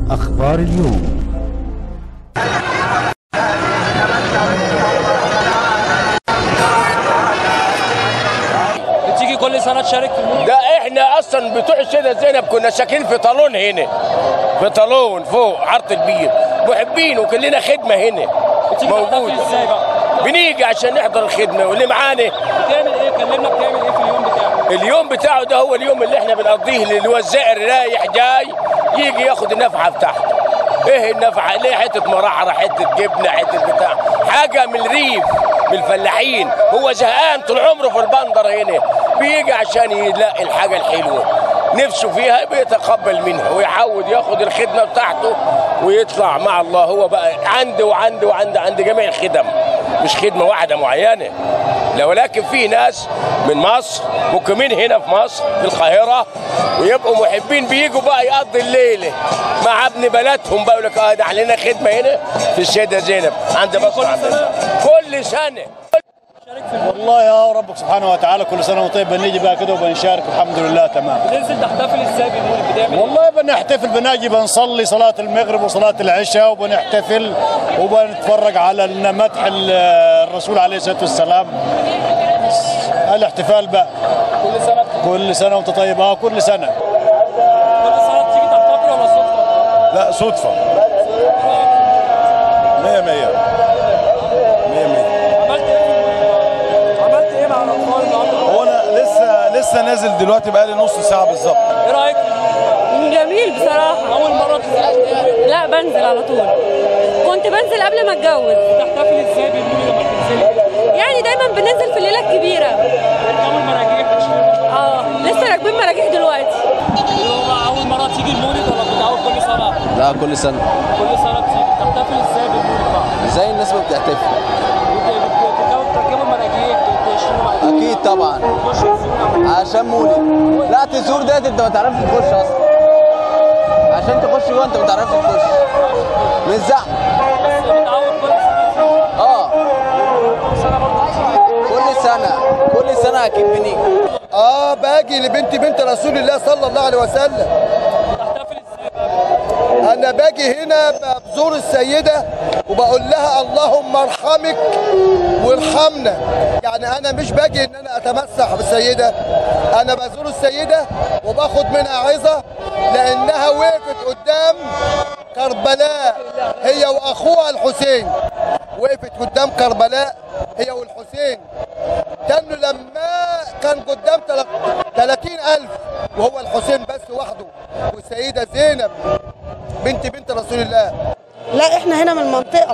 أخبار اليوم. بتيجي كل سنة تشارك في المولد؟ ده احنا اصلا بتوع السيدة زينب كنا ساكنين في طالون هنا، في طالون فوق عرض البير، محبين وكلنا خدمة هنا موجودة. ازاي بقى؟ بنيجي عشان نحضر الخدمة واللي معانا. بتعمل ايه؟ كلمنا بتعمل ايه في اليوم بتاعك؟ اليوم بتاعه ده هو اليوم اللي احنا بنقضيه، اللي هو الزائر رايح جاي يجي ياخد النفعة بتاعته. ايه النفعة؟ ليه حتة مرعرة، حتة جبنة، حتة بتاع، حاجة من الريف، من الفلاحين. هو زهقان طول عمره في البندر هنا، بيجي عشان يلاقي الحاجة الحلوة نفسه فيها بيتقبل منها ويحاول ياخد الخدمة بتاعته ويطلع مع الله. هو بقى عند جميع الخدم، مش خدمة واحدة معينة، لا، ولكن في ناس من مصر مقيمين هنا في مصر في القاهرة ويبقوا محبين، بيجوا بقى يقضي الليلة مع ابن بلدهم بقى، يقول لك ده علينا خدمة هنا في السيدة زينب عند مصر عندنا كل سنة. والله يا ربك سبحانه وتعالى كل سنه وانت طيب، بنيجي بقى كده وبنشارك الحمد لله تمام. بتنزل تحتفل ازاي بالمولد؟ بتعمل ايه؟ والله بنحتفل، بنجي بنصلي صلاه المغرب وصلاه العشاء وبنحتفل وبنتفرج على مدح الرسول عليه الصلاه والسلام. الاحتفال بقى كل سنه وانت طيب. كل سنه. كل سنة بتيجي تحتفل ولا صدفة؟ لا صدفه. 100 عملت ايه مع الاطفال النهارده؟ هو انا لسه نازل دلوقتي بقالي نص ساعه بالظبط. ايه رايك؟ جميل بصراحة. أول مرة تنزل؟ لا بنزل على طول، كنت بنزل قبل ما اتجوز. تحتفل ازاي بالمولد لما بتنزلي؟ يعني دايما بننزل في الليلة الكبيرة. بتركبوا المراجيح؟ لسه راكبين مراجيح دلوقتي. أول مرة تيجي المولد ولا بتتعود كل سنة؟ لا كل سنة. كل سنة بتيجي. تحتفل ازاي بالمولد بقى؟ زي الناس ما بتحتفل. بتركبوا المراجيح تشتروا بعد؟ أكيد طبعا. عشان مولد. لا تزور ديت أنت ما تعرفش تخش أصلا. عشان تخش جوه أنت ما تعرفش تخش. من الزحمة. بس بتتعود كل سنة؟ كل سنة أكيد بنيجي. باجي بنت رسول الله صلى الله عليه وسلم. تحتفل ازاي بقى؟ انا باجي هنا بزور السيده وبقول لها اللهم ارحمك وارحمنا. يعني انا مش باجي ان انا اتمسح بالسيده، انا بزور السيده وباخد منها عظه، لانها وقفت قدام كربلاء هي واخوها الحسين، وقفت قدام كربلاء هي والحسين. كانوا لما كان قدام 30,000 وهو الحسين بس وحده والسيدة زينب بنت رسول الله. لا احنا هنا من المنطقة.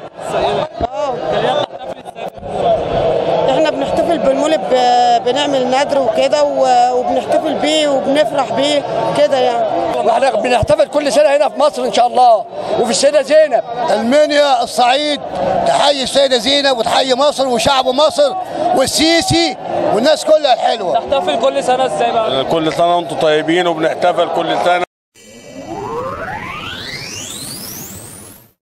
احنا بنحتفل بالمولد، بنعمل ندر وكده وبنحتفل بيه وبنفرح بيه كده يعني. واحنا بنحتفل كل سنة هنا في مصر ان شاء الله وفي السيدة زينب. المنيا الصعيد تحيي السيدة زينب وتحيي مصر وشعب مصر والسيسي والناس كلها الحلوة. تحتفل كل سنة ازاي بقى؟ كل سنه وانتم طيبين وبنحتفل كل سنه.